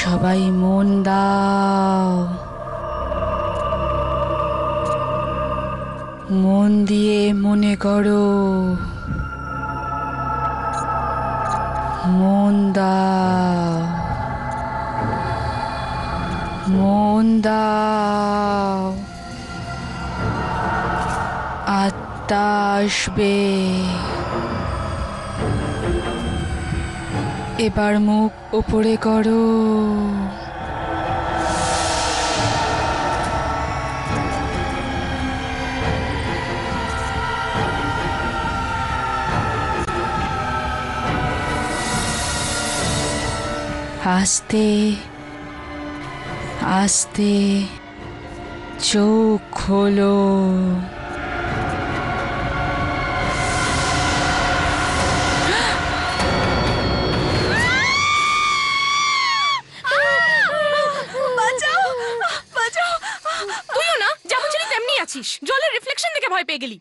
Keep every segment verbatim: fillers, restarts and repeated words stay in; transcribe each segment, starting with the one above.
সবাই মন দাও, মন দিয়ে মনে করো, মন দাও, মন দাও। আত্মা আসবে। এবার মুখ উপরে করো। আস্তে আস্তে চোখ খোলো। জলের রিফ্লেকশন দেখে ভয় পেয়ে গেলি।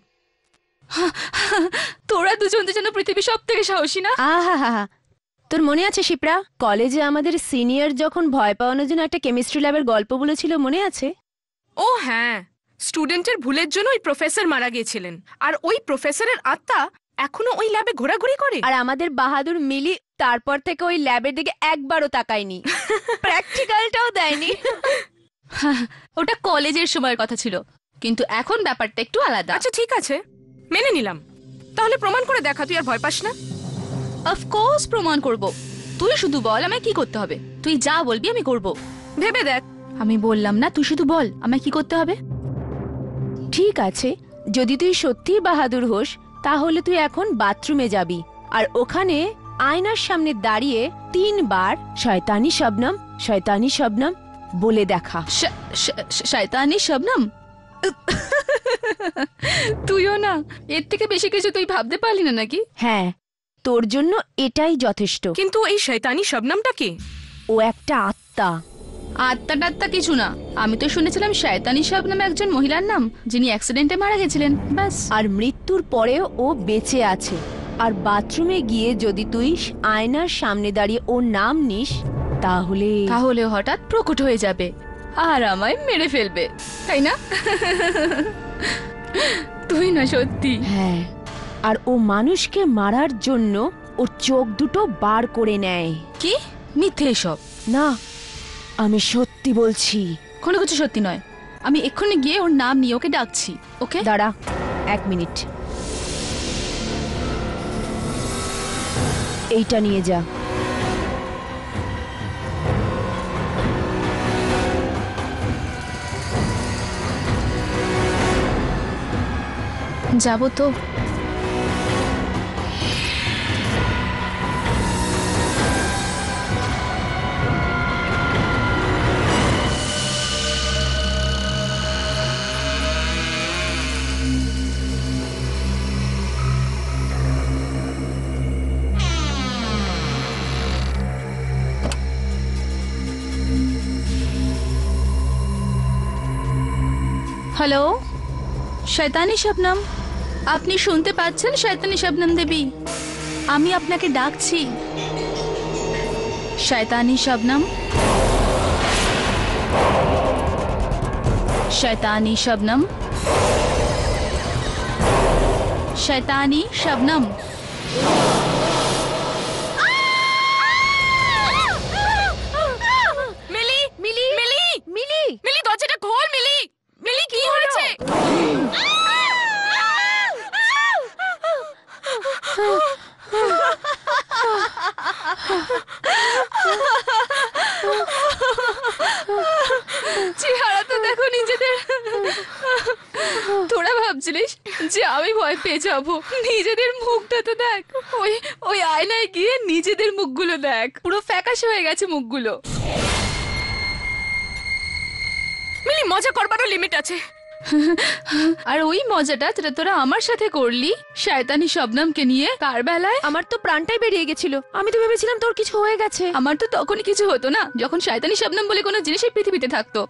তোরা দুজন দুজন পৃথিবীর সব থেকে সাহসী না? আহা, তোর মনে আছে শিপ্রা, কলেজে আমাদের সিনিয়র যখন ভয় পাওয়ানোর জন্য একটা কেমিস্ট্রি ল্যাবের গল্প বলেছিল, মনে আছে? ও হ্যাঁ, স্টুডেন্টের ভুলের জন্য ওই প্রফেসর মারা গিয়েছিলেন, আর ওই প্রফেসরের আত্মা এখনো ওই ল্যাবে ঘোরাঘুরি করে। আর আমাদের বাহাদুর মিলি তারপর থেকে ওই ল্যাবের দিকে একবারও তাকায়নি, প্র্যাকটিক্যালটাও দেয়নি। ওটা কলেজের সময়ের কথা ছিল, কিন্তু এখন ব্যাপারটা একটু আলাদা। আচ্ছা ঠিক আছে, মেনে নিলাম। তাহলে প্রমাণ করে দেখা, তুই আর ভয় পাস না। অফকোর্স প্রমাণ করব। তুই শুধু বল আমায় কি করতে হবে। তুই যা বলবি আমি করব। ভেবে দেখ। আমি বললাম না, তুই শুধু বল আমায় কি করতে হবে। ঠিক আছে, যদি তুই সত্যিই বাহাদুর হোস তাহলে তুই এখন বাথরুমে যাবি, আর ওখানে আয়নার সামনে দাঁড়িয়ে তিনবার শয়তানি শবনম শয়তানি শবনম বলে দেখা। শয়তানি শবনম? তুইও না, এর থেকে বেশি কিছু তুই ভাবতে পারলি না নাকি? হ্যাঁ, তোর জন্য এটাই যথেষ্ট। কিন্তু এই শয়তানি শবনমটা কে? ও একটা আত্মা। আত্মা টাত্মা কিছু না। আমি তো শুনেছিলাম শয়তানি শবনম একজন মহিলার নাম, যিনি অ্যাক্সিডেন্টে মারা গেছিলেন, ব্যাস। আর মৃত্যুর পরেও ও বেঁচে আছে। আর বাথরুমে গিয়ে যদি তুই আয়নার সামনে দাঁড়িয়ে ওর নাম নিস তাহলে তাহলে হঠাৎ প্রকট হয়ে যাবে আর আমায় মেরে ফেলবে, তাই না? তুই না সত্যি? হ্যাঁ, আর ও মানুষকে মারার জন্য ওর চোখ দুটো বার করে নেয়। কি মিথ্যে এসব? না, আমি সত্যি বলছি। কোনো কিছু সত্যি নয়। আমি এক্ষুনি গিয়ে ওর নাম নিয়ে ওকে ডাকছি। ওকে দাঁড়া এক মিনিট, এইটা নিয়ে যা। যাবো তো? হ্যালো, শয়তানি শবনম, আপনি শুনতে পাচ্ছেন? শয়তানি শবনম দেবী, আমি আপনাকে ডাকছি। শয়তানি শবনম, শয়তানি শবনম, শয়তানি শবনম। মিলি মিলি মিলি মিলি মিলি, দরজাটা খোল। মিলি মিলি, কি হয়েছে? চেহারা তো দেখো নিজেদের। তোরা ভাবছিলিস যে আমি ভয় পেয়ে যাবো? নিজেদের মুখটা তো দেখ। ওই ওই আয়নায় গিয়ে নিজেদের মুখগুলো দেখ, পুরো ফ্যাকাশে হয়ে গেছে মুখগুলো। মিলি, মজা করবারও লিমিট আছে। আর ওই মজাটা যেটা তোরা আমার সাথে করলি শয়তানি শবনমকে নিয়ে, কার বেলায় আমার তো প্রাণটাই বেরিয়ে গেছিল। আমি তো ভেবেছিলাম তোর কিছু হয়ে গেছে। আমার তো তখনই কিছু হতো না যখন শয়তানি শবনম বলে কোনো জিনিসই পৃথিবীতে থাকতো।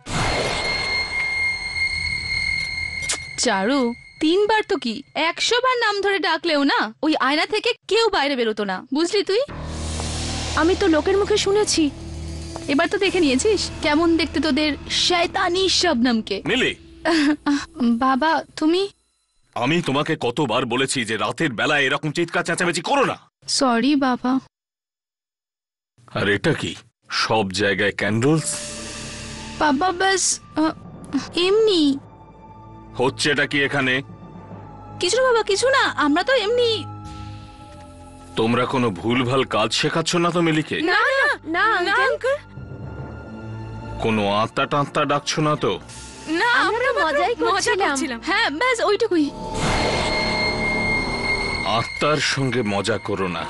চারু, তিনবার তো কি একশো বার নাম ধরে ডাকলেও না ওই আয়না থেকে কেউ বাইরে বেরোতো না, বুঝলি তুই? আমি তো লোকের মুখে শুনেছি এবার তো দেখে নিয়েছিস কেমন দেখতে তোদের শয়তানি শবনমকে। মিলি, বাবা তুমি। আমি তোমাকে কতবার বলেছি যে রাতের বেলায় এরকম চিৎকার চেঁচামেচি করো না। সরি বাবা। আর এটা কি সব জায়গায় ক্যান্ডেলস? বাবা ব্যাস আহ, এমনি হচ্ছে এটা কি এখানে? কিছু না বাবা, কিছু না, আমরা তো এমনি। তোমরা কোনো ভুলভাল কাজ শেখাচ্ছ না তো মিলিকে? না না না না আঙ্কেল, আঙ্কেল, কোনো আত্মা টাত্তা ডাকছো না তো? না আমরা আমরা মজাই মজা করছিলাম। করছিলাম। হ্যাঁ ব্যাস ওইটুকুই। আত্মার সঙ্গে মজা করো না।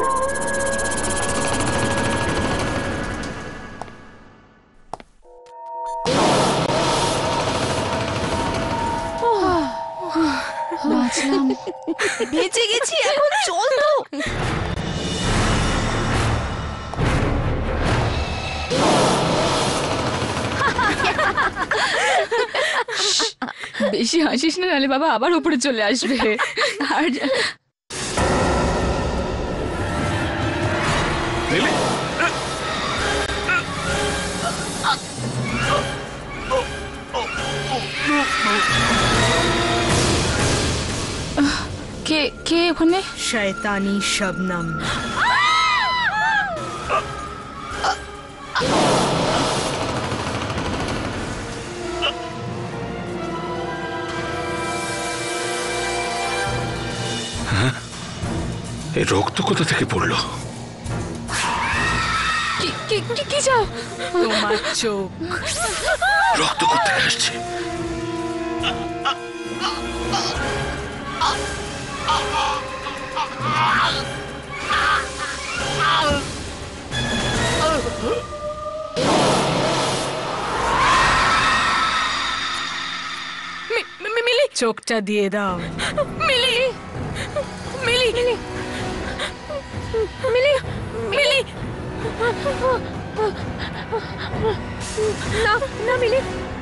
বাঁচলাম, বেঁচে গেছি, এখন চল তো। বেশি হাসিস না, নাহলে বাবা আবার উপরে চলে আসবে। আর মিলি, কে কে ওখানে? শয়তানি শবনম। এই রক্ত কোথা থেকে পড়লো? কি কি কি- কি চাও? তোমার চোখ। রক্ত কোথা থেকে আসছে? মি- মি- মিলি, চোখটা দিয়ে দাও। মিলি, মিলি, মিলি, মিলি, মিলি। না না মিলি,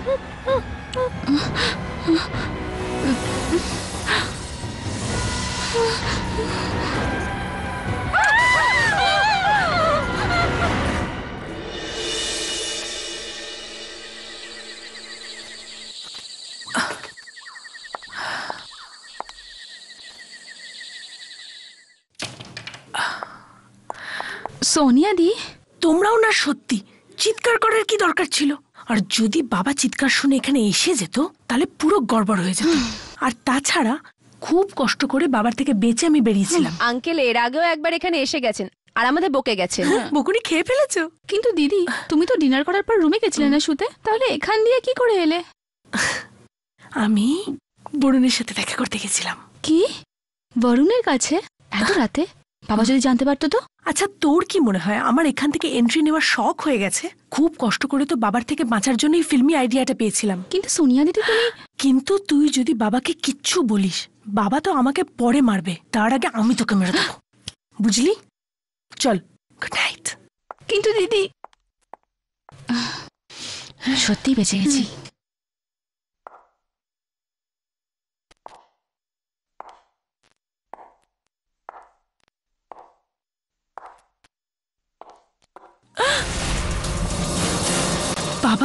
সোনিয়া দি, তোমরাও না সত্যি চিৎকার করার কি দরকার ছিল? আর যদি বাবা চিৎকার শুনে এখানে এসে যেত তাহলে পুরো গড়বড় হয়ে যেত। আর তাছাড়া খুব কষ্ট করে বাবার থেকে বেঁচে আমি বেরিয়েছিলাম। আঙ্কেল এর আগেও একবার এখানে এসে গেছেন আর আমাদের বকে গেছেন। বকুনি খেয়ে ফেলেছো? কিন্তু দিদি তুমি তো ডিনার করার পর রুমে গেছিলে না শুতে, তাহলে এখান দিয়ে কি করে এলে? আমি বরুণের সাথে দেখা করতে গেছিলাম। কি বরুণের কাছে এত রাতে? বাবা যদি জানতে পারতো তো? আচ্ছা তোর কি মনে হয় আমার এখান থেকে এন্ট্রি নেওয়ার শখ হয়ে গেছে? খুব কষ্ট করে তো বাবার থেকে বাঁচার জন্য এই ফিল্মি আইডিয়াটা পেয়েছিলাম। কিন্তু সোনিয়া দিদি তুমি। কিন্তু তুই যদি বাবাকে কিচ্ছু বলিস, বাবা তো আমাকে পরে মারবে, তার আগে আমি তোকে মেরে দেবো, বুঝলি? চল, গুড নাইট। কিন্তু দিদি সত্যি বেঁচে গেছি। বাবা,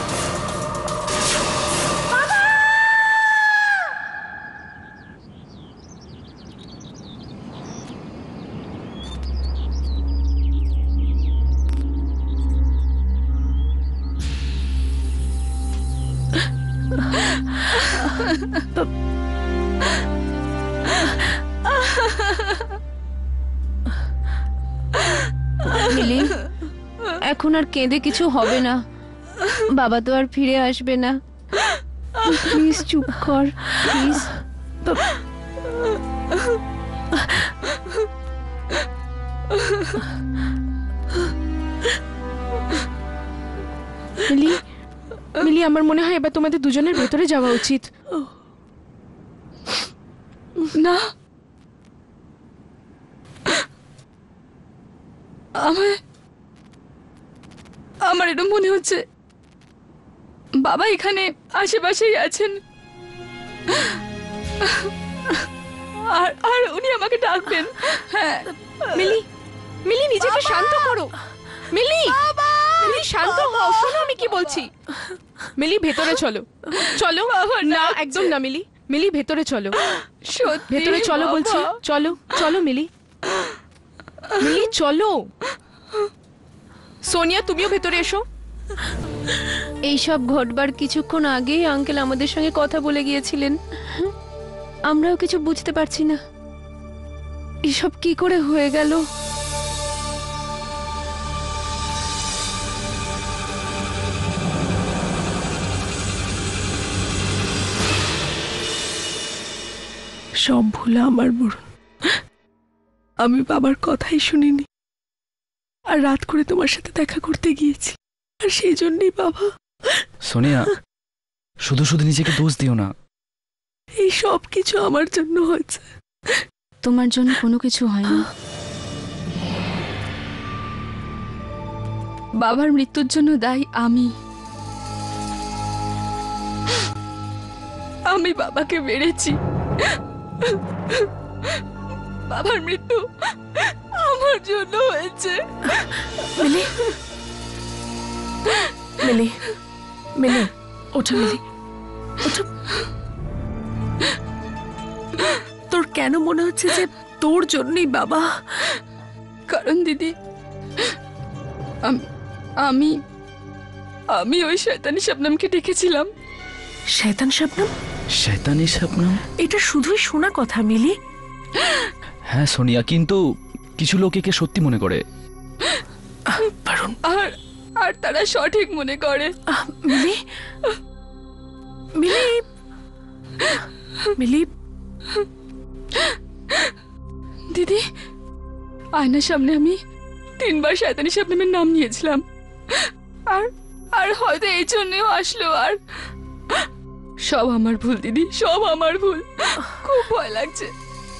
মিলি, এখন আর কেঁদে কিছু হবে না, বাবা তো আর ফিরে আসবে না। প্লিজ চুপ কর, প্লিজ। মিলি, মিলি, আমার মনে হয় এবার তোমাদের দুজনের ভেতরে যাওয়া উচিত। না, আমার আমার এটা মনে হচ্ছে বাবা এখানে আশেপাশেই আছেন, আর আর উনি আমাকে ডাকবেন। হ্যাঁ মিলি, মিলি, নিজেকে শান্ত করো। মিলি, মিলি শান্ত হও, শোনো আমি কি বলছি। মিলি ভেতরে চলো, চলো। না একদম না মিলি, মিলি ভেতরে চলো, সত্যি ভেতরে চলো বাবা। বলছি, চলো চলো মিলি, মিলি চলো। সোনিয়া তুমিও ভেতরে এসো। এইসব ঘটবার কিছুক্ষণ আগেই আঙ্কেল আমাদের সঙ্গে কথা বলে গিয়েছিলেন। আমরাও কিছু বুঝতে পারছি না এসব কি করে হয়ে গেল। সব ভুলা আমার বরুণ, আমি বাবার কথাই শুনিনি আর রাত করে তোমার সাথে দেখা করতে গিয়েছি, আর সেই জন্যই বাবা। সোনিয়া, শুধু শুধু নিজেকে দোষ দিও না। এই সব কিছু আমার জন্য হয়েছে। তোমার জন্য কোনো কিছু হয়নি। বাবার মৃত্যুর জন্য দায়ী আমি। আমি বাবাকে মেরেছি। বাবার মৃত্যু আমার জন্য হয়েছে। মিলি, মিলি, মিলি, ওঠো মিলি, ওঠো। তোর কেন মনে হচ্ছে যে তোর জন্যই বাবা? কারণ দিদি, আম- আমি আমি ওই শয়তানি শবনমকে ডেকেছিলাম। শয়তান শবনম? শয়তানি স্বপ্নম? এটা শুধুই শোনা কথা মিলি। হ্যাঁ সোনিয়া, কিন্তু কিছু লোক একে সত্যি মনে করে। আহ, বরুণ, আর আর তারা সঠিক মনে করে। আহ, মিলি, মিলি, মিলি, দিদি, আয়নার সামনে আমি তিনবার শয়তানি শবনমের নাম নিয়েছিলাম, আর আর হয়তো এই জন্যও আসলো। আর সব আমার ভুল দিদি, সব আমার ভুল। খুব ভয় লাগছে।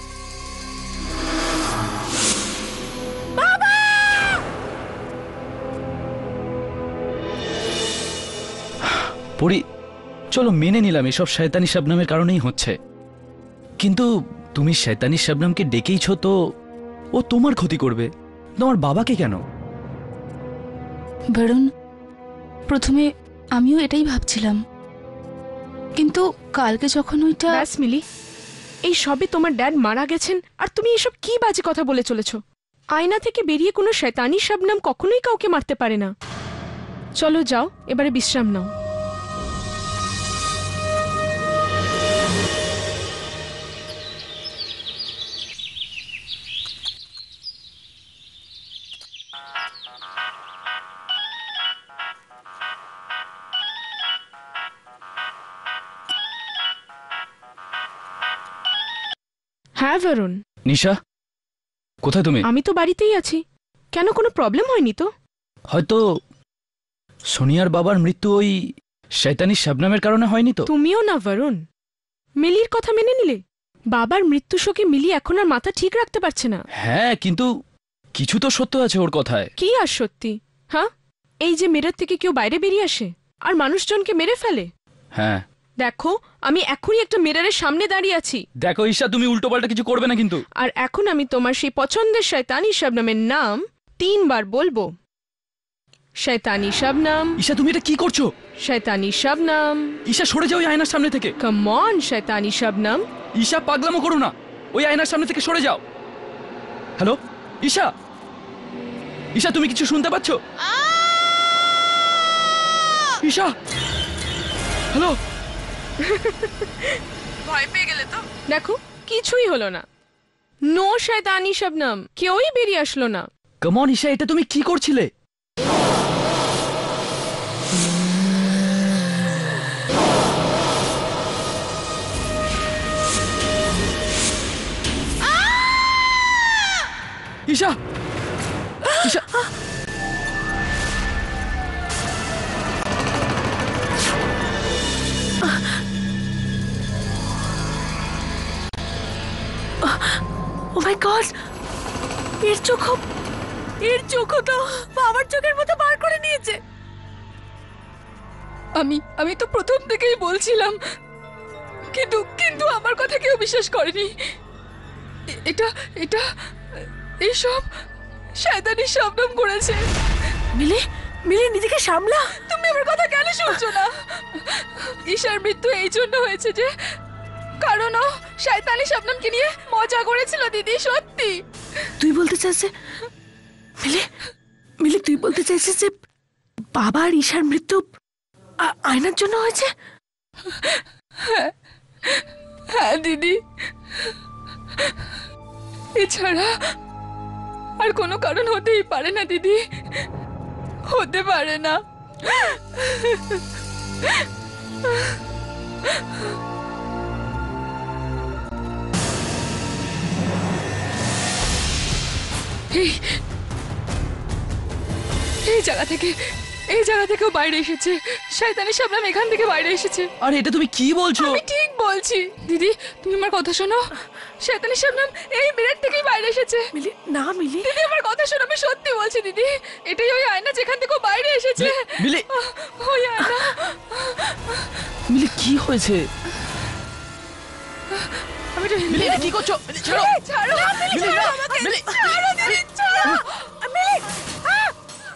পরি, চলো মেনে নিলাম এসব শয়তানি শবনমের কারণেই হচ্ছে, কিন্তু তুমি শয়তানি শবনমকে ডেকেইছো তো ও তোমার ক্ষতি করবে, তোমার বাবাকে কেন? বরুণ, প্রথমে আমিও এটাই ভাবছিলাম, কিন্তু কালকে যখন ওইটা ব্যাস মিলি, এই সবে তোমার ড্যাড মারা গেছেন আর তুমি এসব কি বাজে কথা বলে চলেছো। আয়না থেকে বেরিয়ে কোনো শয়তানি শবনম কখনোই কাউকে মারতে পারে না। চলো যাও, এবারে বিশ্রাম নাও। হ্যাঁ বরুণ, নিশা, কোথায় তুমি? আমি তো বাড়িতেই আছি। কেন, কোনো প্রবলেম হয়নি তো? হয়তো সোনিয়ার বাবার মৃত্যু ওই শয়তানি শবনমের কারণে হয়নি তো? তুমিও না বরুণ, মিলির কথা মেনে নিলে। বাবার মৃত্যু শোকে মিলি এখন আর মাথা ঠিক রাখতে পারছে না। হ্যাঁ, কিন্তু কিছু তো সত্য আছে ওর কথায়। কি আর সত্যি? হ্যাঁ, এই যে মিরর থেকে কেউ বাইরে বেরিয়ে আসে আর মানুষজনকে মেরে ফেলে। হ্যাঁ দেখো, আমি এখনই একটা মিররের সামনে দাঁড়িয়ে আছি, দেখো ঈশা, তুমি উল্টো পাল্টা কিছু করবে না কিন্তু। আর এখন আমি তোমার সেই পছন্দের শয়তানি শবনমের নাম তিনবার বলবো। শয়তানি শবনম, ঈশা তুমি এটা কি করছো? শয়তানি শবনম, ঈশা সরে যাও ওই আয়নার সামনে থেকে। কাম অন শয়তানি শবনম। ঈশা পাগলামো করো না, ওই আয়নার সামনে থেকে সরে যাও। হ্যালো ঈশা, ঈশা তুমি কিছু শুনতে পাচ্ছ? ঈশা, হ্যালো। ভয় পেয়ে গেলে তো? দেখো, কিছুই হলো না। নো শয়তানি শবনম, কেউই বেরিয়ে আসলো না। কাম অন ঈশা, এটা তুমি কি করছিলে? Isha, Isha, oh my god, এর চোখ, এর চোখ তো বাবার চোখের মতো বার করে নিয়েছে। আমি আমি তো প্রথম থেকেই বলছিলাম, কিন্তু কিন্তু আমার কথা কেউ বিশ্বাস করেনি। এ- এটা এটা এইসব শয়তানি শবনম করেছে। মিলি, মিলি নিজেকে সামলা। তুমি আমার কথা কেন শুনছো না? ঈশার মৃত্যু এই জন্য হয়েছে যে কারণ ও শয়তানি শবনমকে নিয়ে মজা করেছিল দিদি, সত্যি। তুই বলতে চাইছিস মিলি, মিলি তুই বলতে চাইছিস যে বাবা আর ঈশার মৃত্যু আ- আয়নার জন্য হয়েছে? হ্যাঁ দিদি, এছাড়া আর কোনো কারণ হতেই পারে না দিদি, হতে পারে না। এই এই জায়গা থেকে এই জায়গা থেকেও বাইরে এসেছে, শয়তানি শবনম এখান থেকে বাইরে এসেছে। আরে এটা তুমি কি বলছো? আমি ঠিক বলছি দিদি, তুমি আমার কথা শোনো। শয়তানি শবনম এই মিরর থেকেই বাইরে এসেছে। মিলি না মিলি, দিদি আমার কথা শোনো, আমি সত্যি বলছি দিদি, এটাই ওই আয়না যেখান থেকে ও বাইরে এসেছে। মিলি, ওই আয়না। মিলি কি হয়েছে? আমি তো মিলি এটা কি করছো? মিলি, ছাড়ো। এই, ছাড়ো মিলি, মিলি, ছাড়ো না, আমাকে, মিলি। ছাড়ো দিদি, ছাড়ো মিলি। আহ!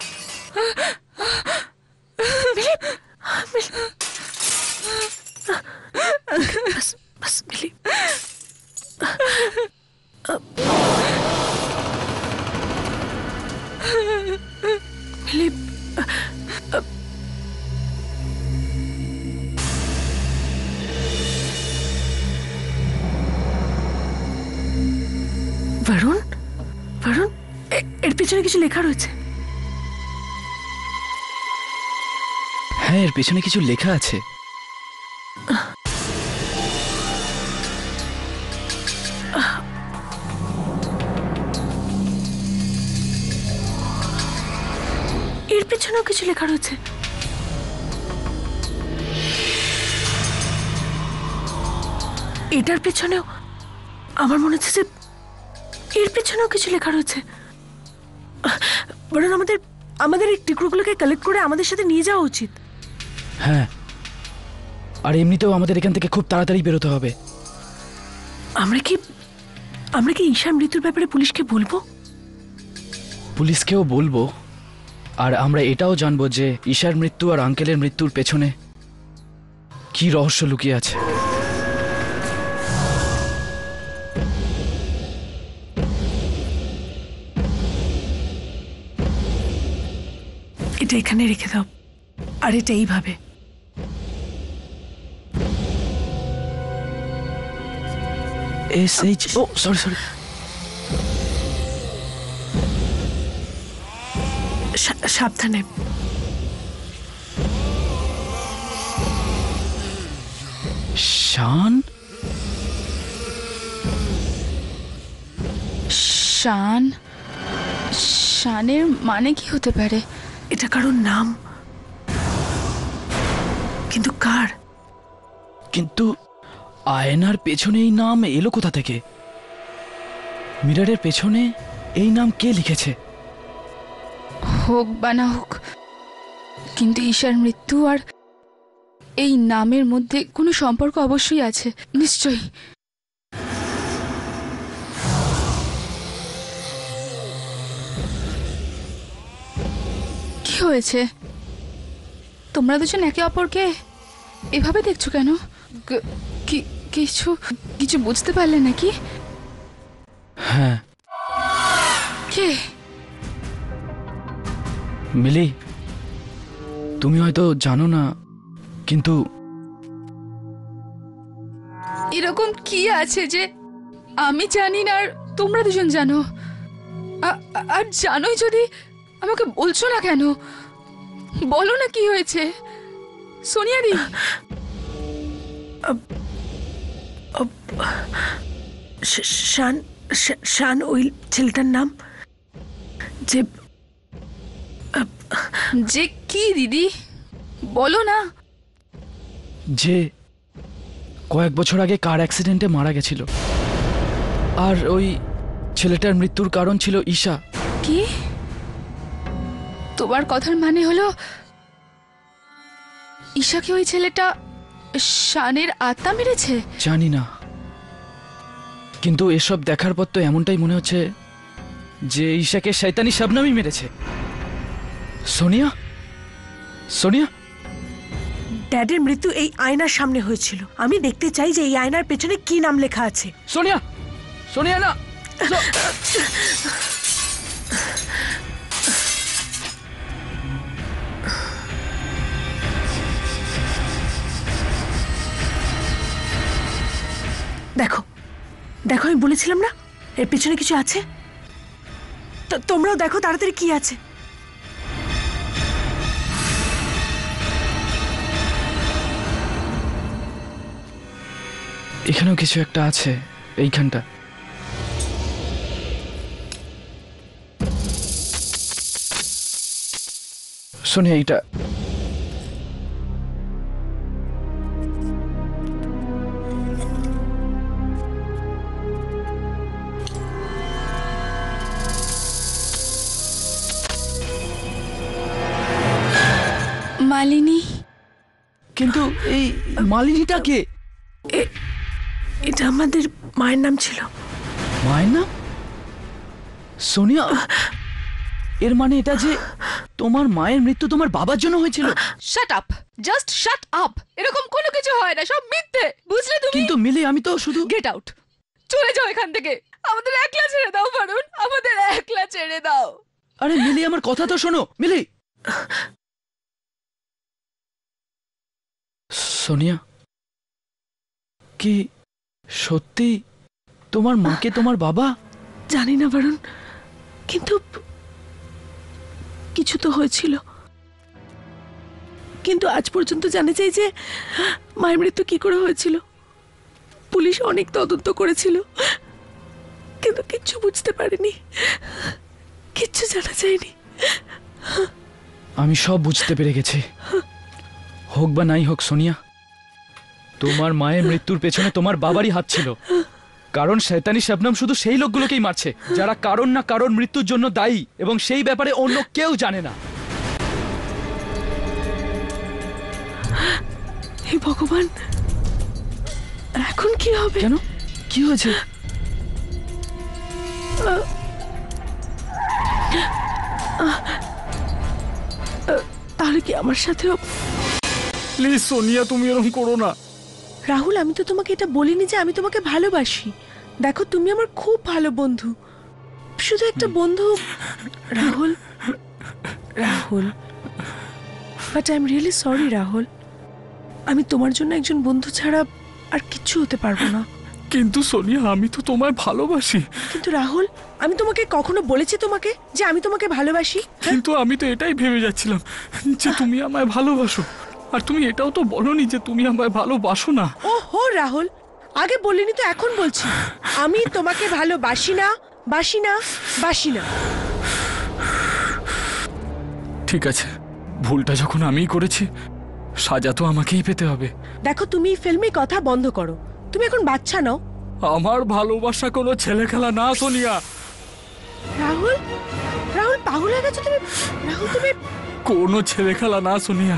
বাস বাস মিলি। মিলি বরুণ, বরুণ এ- এর পিছনে কিছু লেখা রয়েছে। হ্যাঁ, এর পেছনে কিছু লেখা আছে। এর পেছনেও কিছু লেখা রয়েছে। এটার পেছনেও আমার মনে হচ্ছে যে এর পেছনেও কিছু লেখা রয়েছে। বরং আমাদের আমাদের এই টুকরোগুলোকে কালেক্ট করে আমাদের সাথে নিয়ে যাওয়া উচিত। হ্যাঁ, আর এমনিতেও আমাদের এখান থেকে খুব তাড়াতাড়ি বেরোতে হবে। আমরা কি আমরা কি ঈশার মৃত্যুর ব্যাপারে পুলিশকে বলবো? পুলিশকেও বলবো, আর আমরা এটাও জানবো যে ঈশার মৃত্যু আর আঙ্কেলের মৃত্যুর পেছনে কি রহস্য লুকিয়ে আছে। এটা এখানে রেখে দাও, আর এটা এইভাবে। এস এইচ ও সরি সরি সা- সাবধানে। শান। শান, শানের মানে কি হতে পারে? এটা কারোর নাম, কিন্তু কার? কিন্তু আয়নার পেছনে এই নাম এলো কোথা থেকে? মিররের পেছনে এই নাম কে লিখেছে? হোক বা না হোক, কিন্তু ঈশার মৃত্যু আর এই নামের মধ্যে কোনো সম্পর্ক অবশ্যই আছে, নিশ্চয়ই। কি হয়েছে? তোমরা দুজন একে অপরকে এভাবে দেখছো কেন? ক- কি- কিছু কিছু বুঝতে পারলে নাকি? হ্যাঁ কে? মিলি, তুমি হয়তো জানো না, কিন্তু এরকম কি আছে যে আমি জানি না আর তোমরা দুজন জানো? আ- আ- আর জানোই যদি আমাকে বলছো না কেন? বলো না কি হয়েছে সোনিয়া দি। শ- শান, শ- শান ওই ছেলেটার নাম যে যে কি দিদি, বলো না। যে কয়েক বছর আগে কার অ্যাক্সিডেন্টে মারা গেছিল, আর ওই ছেলেটার মৃত্যুর কারণ ছিল ঈশা। কি? তোমার কথার মানে হলো ঈশাকে ওই ছেলেটা শানের আত্মা মেরেছে? জানি না, কিন্তু এসব দেখার পর তো এমনটাই মনে হচ্ছে যে ঈশাকে শয়তানি শবনমই মেরেছে। সোনিয়া, সোনিয়া, ড্যাডের মৃত্যু এই আয়নার সামনে হয়েছিল। আমি দেখতে চাই যে এই আয়নার পেছনে কি নাম লেখা আছে। সোনিয়া, সোনিয়া না। সো- দেখো দেখো, আমি বলেছিলাম না এর পেছনে কিছু আছে। তো তোমরাও দেখো তাড়াতাড়ি কি আছে। এখানেও কিছু একটা আছে, এইখানটা। সোনিয়া, এইটা মালিনী। কিন্তু এই মালিনীটা কে? এটা আমাদের মায়ের নাম ছিল। মায়ের নাম? সোনিয়া, এর মানে এটা যে তোমার মায়ের মৃত্যু তোমার বাবার জন্য হয়েছিল। Shut up, just shut up. এরকম কোনো কিছু হয় না, সব মিথ্যে, বুঝলে তুমি? কিন্তু মিলে আমি তো শুধু গেট আউট, চলে যাও এখান থেকে। আমাদের একলা ছেড়ে দাও বারুন, আমাদের একলা ছেড়ে দাও। আরে মিলি, আমার কথা তো শোনো। মিলি, সোনিয়া, কি সত্যি তোমার মাকে তোমার বাবা? জানি না বারুন, কিন্তু কিছু তো হয়েছিল। কিন্তু আজ পর্যন্ত জানা যায় যে মায়ের মৃত্যু কি করে হয়েছিল। পুলিশ অনেক তদন্ত করেছিল, কিন্তু কিচ্ছু বুঝতে পারেনি, কিচ্ছু জানা যায়নি। আমি সব বুঝতে পেরে গেছি। হোক বা নাই হোক সোনিয়া, তোমার মায়ের মৃত্যুর পেছনে তোমার বাবারই হাত ছিল। কারণ শয়তানি শবনম শুধু সেই লোকগুলোকেই মারছে যারা কারণ না কারণ মৃত্যুর জন্য দায়ী, এবং সেই ব্যাপারে অন্য কেউ জানে না। হে ভগবান, এখন কি হবে? কেন, কি হয়েছে? তাহলে কি আমার সাথেও? প্লিজ সোনিয়া, তুমি এরকম করো না। রাহুল, আমি তো তোমাকে এটা বলিনি যে আমি তোমাকে ভালোবাসি। দেখো, তুমি আমার খুব ভালো বন্ধু, শুধু একটা বন্ধু। Rahul, Rahul, but I am really sorry Rahul. আমি তোমার জন্য একজন বন্ধু ছাড়া আর কিচ্ছু হতে পারবো না। কিন্তু সোনিয়া, আমি তো তোমায় ভালোবাসি। কিন্তু রাহুল, আমি তোমাকে কখনো বলেছি তোমাকে যে আমি তোমাকে ভালোবাসি? কিন্তু আমি তো এটাই ভেবে যাচ্ছিলাম যে তুমি আমায় ভালোবাসো, আর তুমি এটাও তো বলনি যে তুমি আমায় ভালোবাসো না। ও হো রাহুল, আগে বলিনি তো এখন বলছি, আমি তোমাকে ভালোবাসি না, বাসি না, বাসি না। ঠিক আছে, ভুলটা যখন আমিই করেছি, সাজা তো আমাকেই পেতে হবে। দেখো, তুমি ফিল্মি কথা বন্ধ করো। তুমি এখন বাচ্চা নাও। আমার ভালোবাসা কোনো ছেলে খেলা না সোনিয়া। রাহুল, রাহুল পাগল হয়ে গেছো তুমি। রাহুল, তুমি কোনো ছেলে খেলা না সোনিয়া,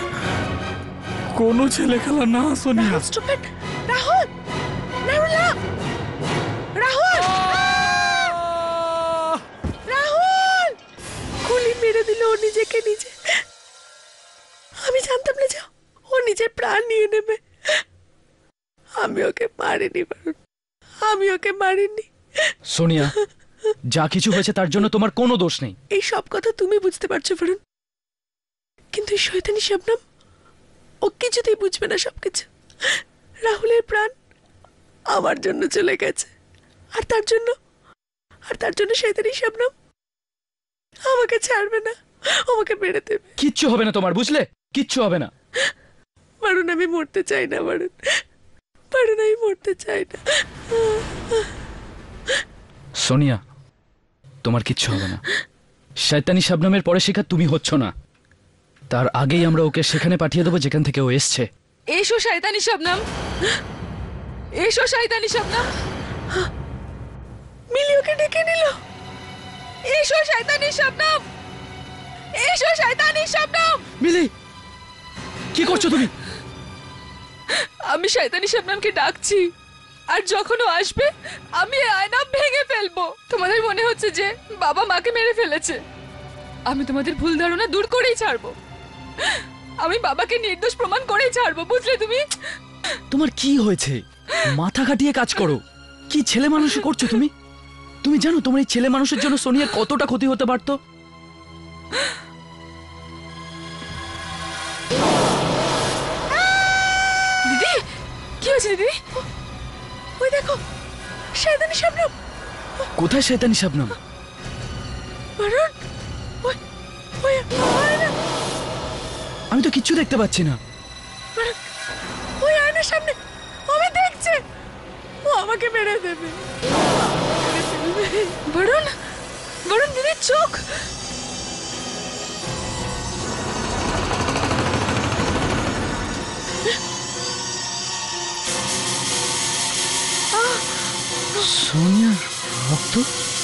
কোনো ছেলে খেলা না সোনিয়া। রাহুল স্টুপিড। রাহুল, রাহুল না। রাহুল, রাহুল গুলি মেরে দিল ও নিজেকে নিজে। আমি জানতাম না যে ও নিজের প্রাণ নিয়ে নেবে। আমি ওকে মারিনি বারুন, আমি ওকে মারিনি। সোনিয়া, যা কিছু হয়েছে তার জন্য তোমার কোনো দোষ নেই। এই সব কথা তুমি বুঝতে পারছো বারুন, কিন্তু এই শয়তানি শবনম, ও কিছুতেই বুঝবে না সবকিছু। রাহুলের প্রাণ আমার জন্য চলে গেছে, আর তার জন্য আর তার জন্য শয়তানি শবনম আমাকে ছাড়বে না, আমাকে মেরে দেবে। কিচ্ছু হবে না তোমার, বুঝলে? কিচ্ছু হবে না। বারুন, আমি মরতে চাই না বারুন, বারুন আমি মরতে চাই না। সোনিয়া, তোমার কিচ্ছু হবে না। শয়তানি শবনমের পরে শিকার তুমি হচ্ছ না, তার আগেই আমরা ওকে সেখানে পাঠিয়ে দেবো যেখান থেকে ও এসছে। এসো শয়তানি শবনম, এসো শয়তানি শবনম। মিলি ওকে ডেকে নিল। এসো শয়তানি শবনম, এসো শয়তানি শবনম। মিলি, কি করছো তুমি? আমি শয়তানি শবনমকে ডাকছি, আর যখন ও আসবে আমি এই আয়না ভেঙে ফেলবো। তোমাদের মনে হচ্ছে যে বাবা মাকে মেরে ফেলেছে, আমি তোমাদের ভুল ধারণা দূর করেই ছাড়বো। আমি বাবাকে নির্দোষ প্রমাণ করেই ছাড়বো, বুঝলে তুমি? তোমার কি হয়েছে? মাথা খাটিয়ে কাজ করো। কি ছেলে মানুষ করছো তুমি? তুমি জানো তোমার এই ছেলে মানুষের জন্য সোনিয়ার কতটা ক্ষতি হতে পারতো? দিদি, কি হয়েছে দিদি? ওই দেখো, শয়তানি শবনম। কোথায় শয়তানি শবনম? বরুণ, ওই ওই আয়না, আমি তো কিচ্ছু দেখতে পাচ্ছি না। বরুণ, ওই আয়নার সামনে আমি দেখছে, ও আমাকে মেরে দেবে। বরুণ, বরুণ দিদির চোখ। সোনিয়ার রক্ত?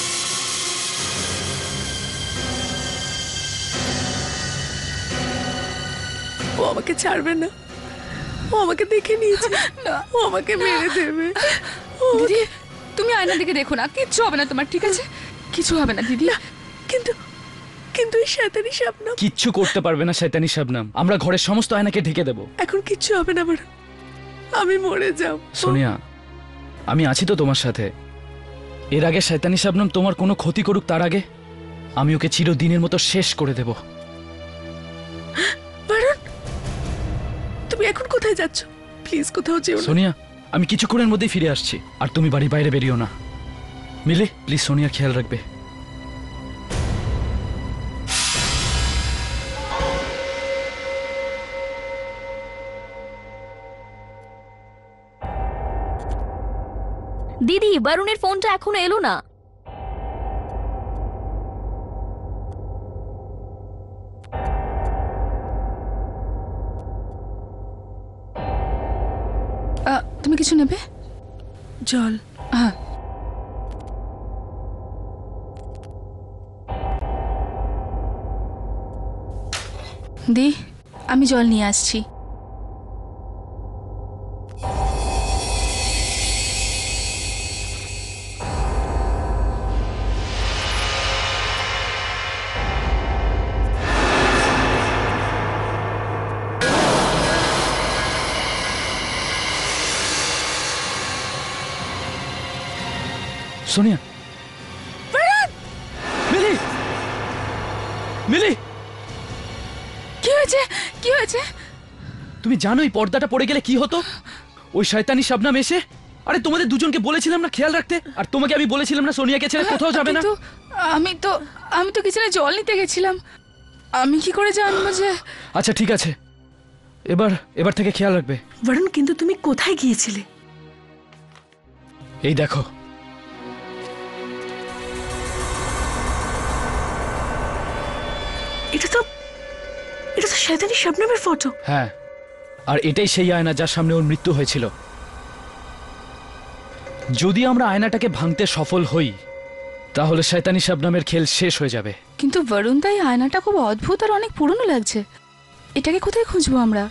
ও আমাকে ছাড়বে না, ও আমাকে দেখে নিয়েছে না, ও আমাকে মেরে দেবে। দিদি, তুমি আয়নার দিকে দেখো না, কিচ্ছু হবে না তোমার, ঠিক আছে? কিছু হবে না দিদি। কিন্তু কিন্তু এই শয়তানি শবনম কিচ্ছু করতে পারবে না শয়তানি শবনম। আমরা ঘরের সমস্ত আয়নাকে ঢেকে দেব। এখন কিচ্ছু হবে না বরুণ, আমি মরে যাব। সোনিয়া, আমি আছি তো তোমার সাথে। এর আগে শয়তানি শবনম তোমার কোনো ক্ষতি করুক, তার আগে আমি ওকে চিরদিনের মতো শেষ করে দেব। বরুণ, তুমি এখন কোথায় যাচ্ছ? প্লিজ কোথাও যেও না। সোনিয়া, আমি কিছুক্ষণের মধ্যেই ফিরে আসছি, আর তুমি বাড়ির বাইরে বেরিও না। মিলি, প্লিজ সোনিয়ার খেয়াল রাখবে। দিদি, বরুণের ফোনটা এখনো এলো না। আহ, তুমি কিছু নেবে? জল। হ্যাঁ। দি, আমি জল নিয়ে আসছি। সোনিয়া, মিলি, মিলি, কি হয়েছে? কি হয়েছে? তুমি জানো এই পর্দাটা পড়ে গেলে কি হতো? ওই শয়তানি শবনম এসে, আরে তোমাদের দুজনকে বলেছিলাম না খেয়াল রাখতে, আর তোমাকে আমি বলেছিলাম না সোনিয়াকে ছেড়ে কোথাও যাবে না। কিন্তু আমি তো আমি তো কিচেনে জল নিতে গেছিলাম, আমি কি করে জানবো যে? আচ্ছা ঠিক আছে, এবার এবার থেকে খেয়াল রাখবে। বরুণ, কিন্তু তুমি কোথায় গিয়েছিলে? এই দেখো, এটা তো এটা তো শয়তানি শবনমের ফটো। হ্যাঁ, আর এটাই সেই আয়না যার সামনে ওর মৃত্যু হয়েছিল। যদি আমরা আয়নাটাকে ভাঙতে সফল হই, তাহলে শয়তানি শবনমের খেল শেষ হয়ে যাবে। কিন্তু বরুণ, তাই আয়নাটা খুব অদ্ভুত আর অনেক পুরনো লাগছে। এটাকে কোথায় খুঁজবো আমরা?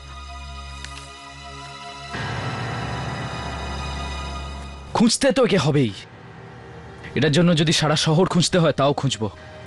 খুঁজতে তো একে হবেই। এটার জন্য যদি সারা শহর খুঁজতে হয় তাও খুঁজবো।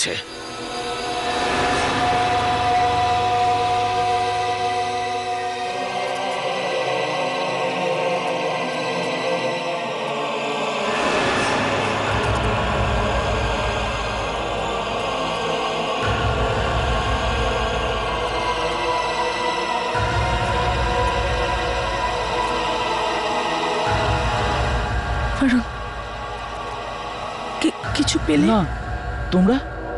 বরুণ, কি- কিছু পেলে? না, তোমরা?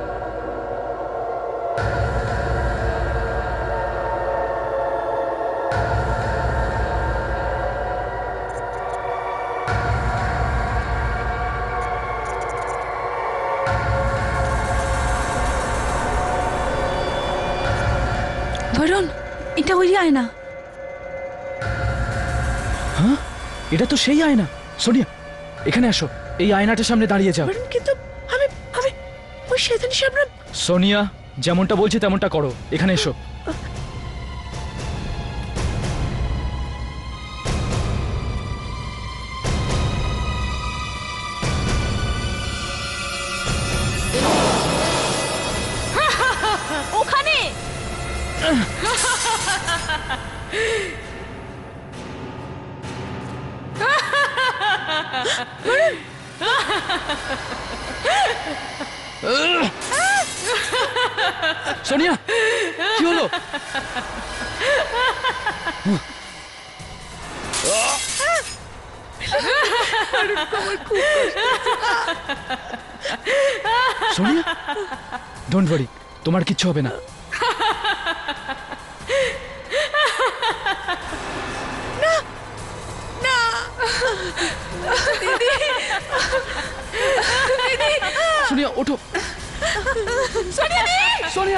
বরুণ, এটা ওই আয়না। হ্যাঁ, এটা তো সেই আয়না। সোনিয়া, এখানে আসো, এই আয়নাটার সামনে দাঁড়িয়ে যাও। বরুণ, কিন্তু আমি আমি ওই শয়তানি শবনম। সোনিয়া, যেমনটা বলছি তেমনটা করো। এখানে এসো। ওখানে সোনিয়া কি হলো? সোনিয়া ডোন্ট ওয়ারি, তোমার কিচ্ছু হবে না। সোনিয়া ওঠো। সোনিয়া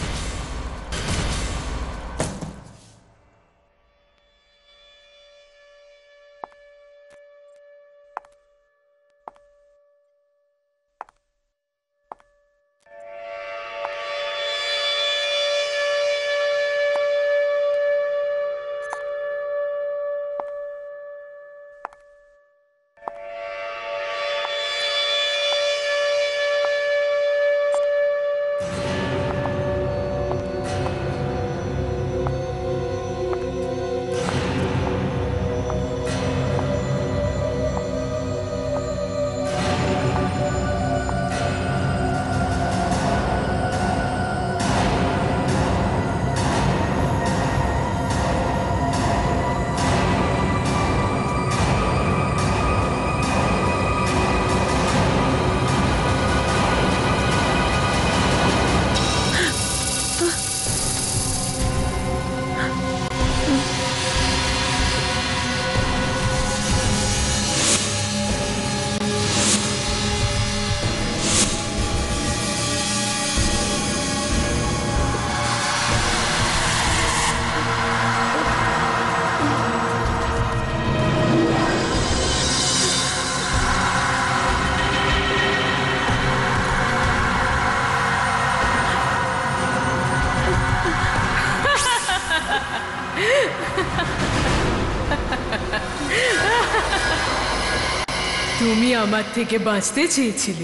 তুমি আমার থেকে বাঁচতে চেয়েছিলে,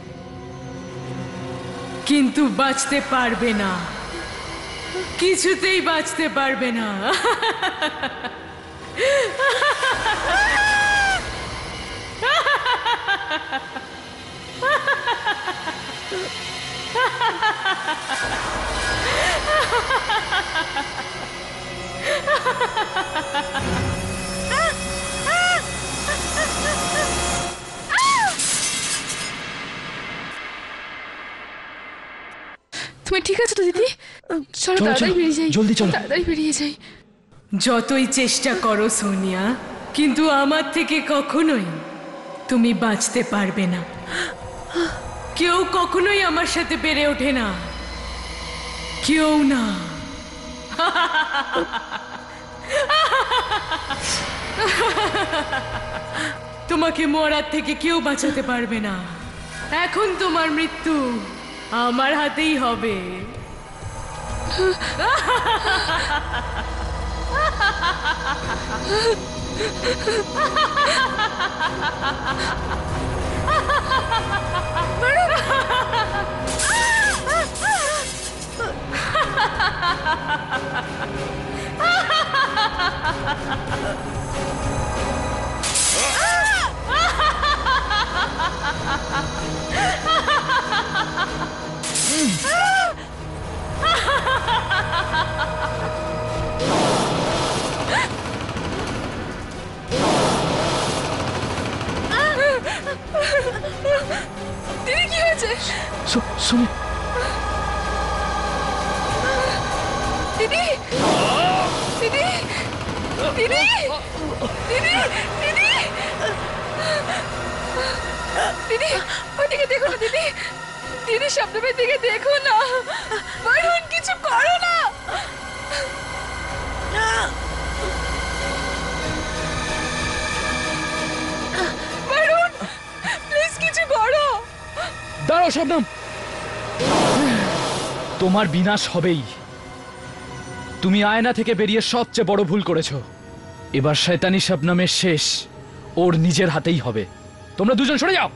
কিন্তু বাঁচতে পারবে না, কিছুতেই বাঁচতে পারবে না। তুমি ঠিক আছে তো দিদি? চলো চলো, তাড়াতাড়ি চলো, বেরিয়ে যাই, জলদি চলো। তাড়াতাড়ি বেরিয়ে যাই। যতই চেষ্টা করো সোনিয়া, কিন্তু আমার থেকে কখনোই তুমি বাঁচতে পারবে না। কেউ কখনোই আমার সাথে পেরে ওঠে না, কেউ না। তোমাকে মরার থেকে কেউ বাঁচাতে পারবে না। এখন তোমার মৃত্যু আমার হাতেই হবে। দিদি কি হয়েছে? সোনিয়া দিদি দিদি দিদি দিদি দিদি দিদি ওদিকে দেখো না দিদি, দিদি শব্দের দিকে দেখো না। বরুণ কিছু করো না। বরুণ প্লিজ কিছু করো। দাঁড়াও শবনম, তোমার বিনাশ হবেই। তুমি আয়না থেকে বেরিয়ে সবচেয়ে বড় ভুল করেছো। এবার শয়তানি শবনমের শেষ ওর নিজের হাতেই হবে। তোমরা দুজন সরে যাও।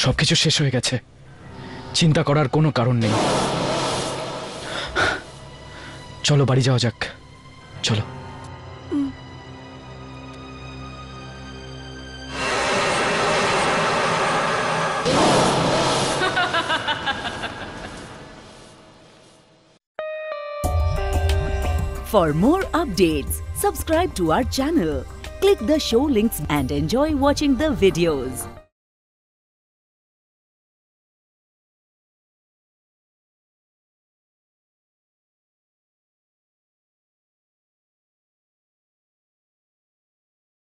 সবকিছু শেষ হয়ে গেছে, চিন্তা করার কোনো কারণ নেই। চলো বাড়ি যাওয়া যাক, চলো। For more updates, subscribe to our channel, click the show links and enjoy watching the videos.